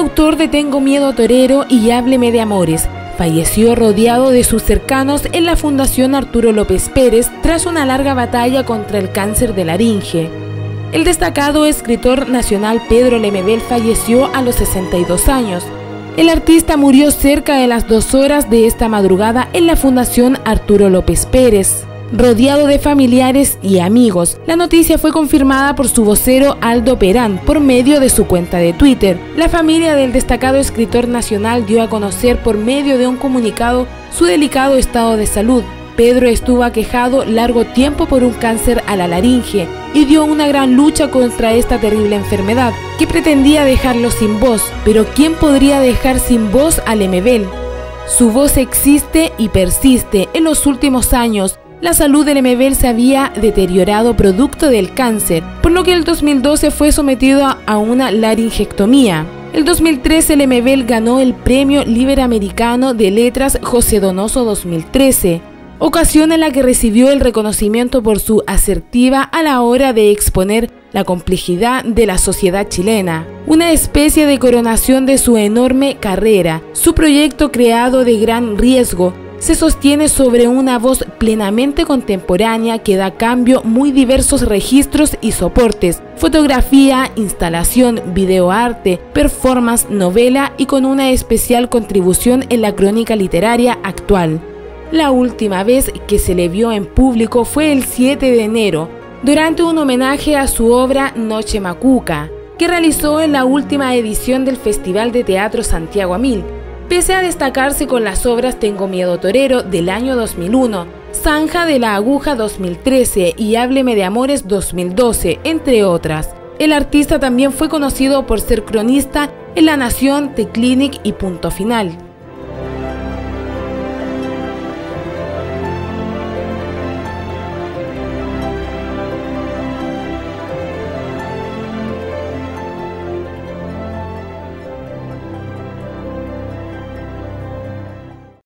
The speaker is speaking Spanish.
autor de Tengo miedo torero y Hábleme de amores falleció rodeado de sus cercanos en la Fundación Arturo López Pérez tras una larga batalla contra el cáncer de laringe. El destacado escritor nacional Pedro Lemebel falleció a los 62 años. El artista murió cerca de las 2 horas de esta madrugada en la Fundación Arturo López Pérez, rodeado de familiares y amigos. La noticia fue confirmada por su vocero Aldo Perán por medio de su cuenta de Twitter. La familia del destacado escritor nacional dio a conocer por medio de un comunicado su delicado estado de salud. Pedro estuvo aquejado largo tiempo por un cáncer a la laringe y dio una gran lucha contra esta terrible enfermedad que pretendía dejarlo sin voz. Pero ¿quién podría dejar sin voz a Lemebel? Su voz existe y persiste. En los últimos años, la salud de Lemebel se había deteriorado producto del cáncer, por lo que en el 2012 fue sometido a una laringectomía. En el 2013 Lemebel ganó el Premio Iberoamericano de Letras José Donoso 2013, ocasión en la que recibió el reconocimiento por su asertiva a la hora de exponer la complejidad de la sociedad chilena, una especie de coronación de su enorme carrera. Su proyecto, creado de gran riesgo, se sostiene sobre una voz plenamente contemporánea que da cambio muy diversos registros y soportes: fotografía, instalación, videoarte, performance, novela y con una especial contribución en la crónica literaria actual. La última vez que se le vio en público fue el 7 de enero, durante un homenaje a su obra Noche Macuca, que realizó en la última edición del Festival de Teatro Santiago a Mil. Pese a destacarse con las obras Tengo miedo torero del año 2001, Zanja de la aguja 2013 y Hábleme de amores 2012, entre otras. El artista también fue conocido por ser cronista en La Nación, The Clinic y Punto Final.